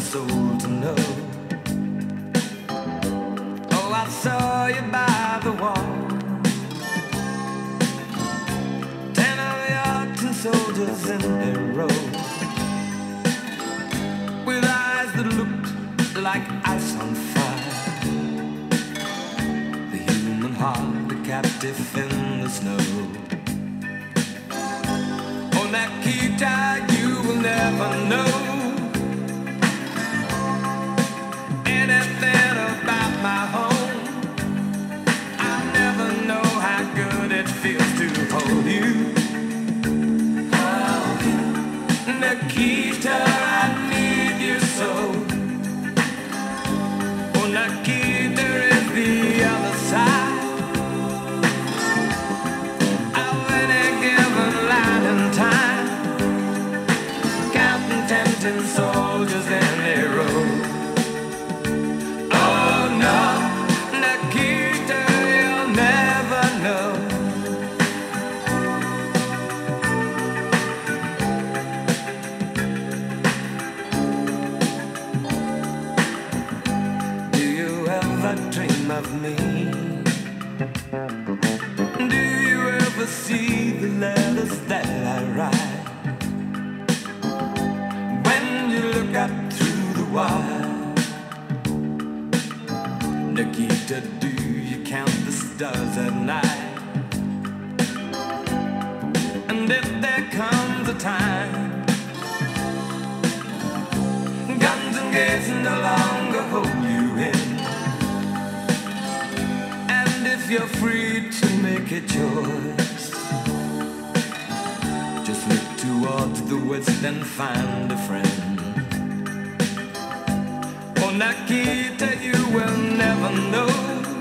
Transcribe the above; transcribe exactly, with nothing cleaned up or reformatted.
soul to know. Oh, I saw you by the wall, ten of your tin soldiers in a row, with eyes that looked like ice on fire. The human heart, a captive in the snow. On that guitar you will never know anything about my home. I never know how good it feels to hold you. Oh, Nikita, I need you so. Oh, Nikita, there is the other side. Soldiers in a row. Oh no, Nikita, you'll never know. Do you ever dream of me? Do you ever see the letters that I write? Up through the wire, Nikita, do you count the stars at night? And if there comes a time guns and gates no longer hold you in, and if you're free to make a choice, just look towards the west and find a friend. Oh, Nikita, you will never know